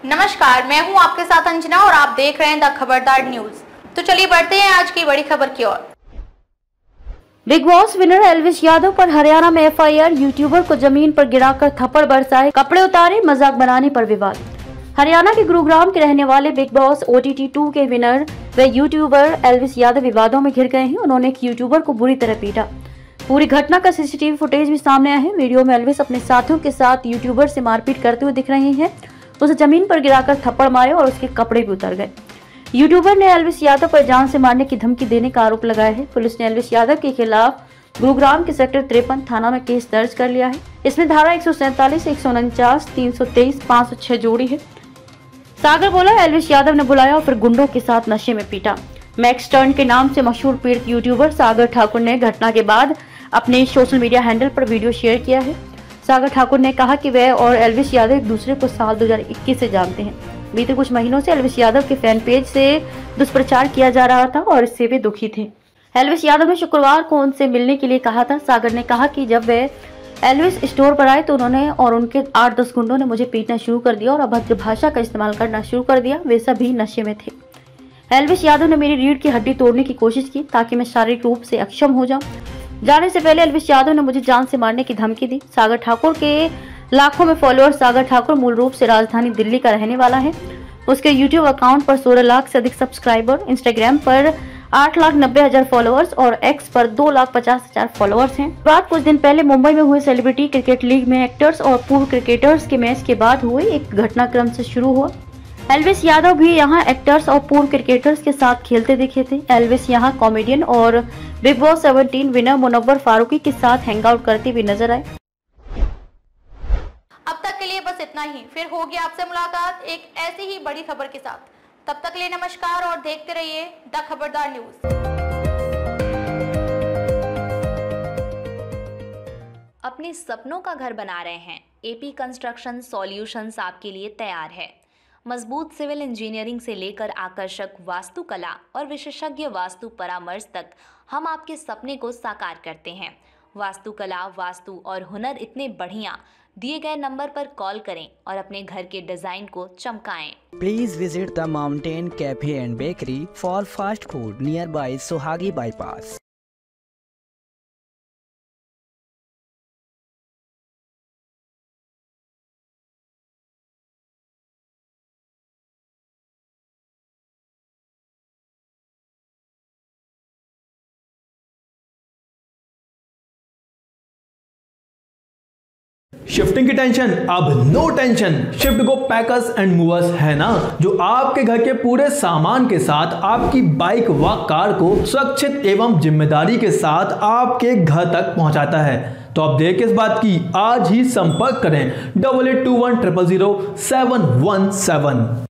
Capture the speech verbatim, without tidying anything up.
नमस्कार, मैं हूं आपके साथ अंजना और आप देख रहे हैं द खबरदार न्यूज। तो चलिए बढ़ते हैं आज की बड़ी खबर की ओर। Bigg Boss winner Elvish Yadav पर हरियाणा में एफ आई आर, यूट्यूबर को जमीन पर गिराकर थप्पड़ बरसाए, कपड़े उतारे, मजाक बनाने पर विवाद। हरियाणा के गुरुग्राम के रहने वाले Bigg Boss O T T two के विनर व यूट्यूबर एल्विस यादव विवादों में घिर गए हैं। उन्होंने एक यूट्यूबर को बुरी तरह पीटा। पूरी घटना का C C T V footage भी सामने आया है। वीडियो में एल्विस अपने साथियों के साथ यूट्यूबर से मारपीट करते हुए दिख रहे हैं। उसे जमीन पर गिराकर थप्पड़ मारे और उसके कपड़े भी उतर गए। यूट्यूबर ने एल्विस यादव पर जान से मारने की धमकी देने का आरोप लगाया है। पुलिस ने एल्विस यादव के खिलाफ गुरुग्राम के सेक्टर तिरपन थाना में केस दर्ज कर लिया है। इसमें धारा एक सौ सैंतालीस, एक सौ उनचास, तीन सौ तेईस, पाँच सौ छह जोड़ी है। सागर बोला, एल्विस यादव ने बुलाया और फिर गुंडों के साथ नशे में पीटा। मैक्स टर्न के नाम से मशहूर पीड़ित यूट्यूबर सागर ठाकुर ने घटना के बाद अपने सोशल मीडिया हैंडल पर वीडियो शेयर किया है। सागर ठाकुर ने कहा कि वह और एल्विस यादव एक दूसरे को साल दो हज़ार इक्कीस से जानते हैं। बीते कुछ महीनों से एल्विस यादव के फैन पेज से दुष्प्रचार किया जा रहा था और इससे वे दुखी थे। एल्विस यादव ने शुक्रवार को उनसे मिलने के लिए कहा था। सागर ने कहा कि जब वे एल्विस स्टोर पर आए तो उन्होंने और उनके आठ दस गुंडों ने मुझे पीटना शुरू कर दिया और अभद्र भाषा का इस्तेमाल करना शुरू कर दिया। वे सभी नशे में थे। एल्विस यादव ने मेरी रीढ़ की हड्डी तोड़ने की कोशिश की ताकि मैं शारीरिक रूप से अक्षम हो जाऊं। जाने से पहले एल्विस यादव ने मुझे जान से मारने की धमकी दी। सागर ठाकुर के लाखों में फॉलोअर्स। सागर ठाकुर मूल रूप से राजधानी दिल्ली का रहने वाला है। उसके यूट्यूब अकाउंट पर सोलह लाख से अधिक सब्सक्राइबर, इंस्टाग्राम पर आठ लाख नब्बे हजार फॉलोअर्स और एक्स पर दो लाख पचास हजार फॉलोअर्स हैं। बात कुछ दिन पहले मुंबई में हुए सेलिब्रिटी क्रिकेट लीग में एक्टर्स और पूर्व क्रिकेटर्स के मैच के बाद हुए एक घटनाक्रम से शुरू हुआ। एल्विस यादव भी यहां एक्टर्स और पूर्व क्रिकेटर्स के साथ खेलते दिखे थे। एल्विस यहां कॉमेडियन और बिग बॉस सत्रह विनर मुनव्वर फारूकी के साथ हैंगआउट करते हुए नजर आए। अब तक के लिए बस इतना ही। फिर होगी आपसे मुलाकात एक ऐसी ही बड़ी खबर के साथ। तब तक के लिए नमस्कार और देखते रहिए द खबरदार न्यूज। अपने सपनों का घर बना रहे हैं? ए पी कंस्ट्रक्शन सॉल्यूशंस आपके लिए तैयार है। मजबूत सिविल इंजीनियरिंग से लेकर आकर्षक वास्तुकला और विशेषज्ञ वास्तु परामर्श तक हम आपके सपने को साकार करते हैं। वास्तुकला, वास्तु और हुनर इतने बढ़िया। दिए गए नंबर पर कॉल करें और अपने घर के डिजाइन को चमकाएं। Please visit the Mountain Cafe and Bakery for fast food nearby Sohagi Bypass. Shifting की टेंशन अब no tension. Shift go packers and movers है ना, जो आपके घर के पूरे सामान के साथ आपकी बाइक व कार को सुरक्षित एवं जिम्मेदारी के साथ आपके घर तक पहुंचाता है। तो अब देर किस बात की, आज ही संपर्क करें double eight two one triple zero seven one seven.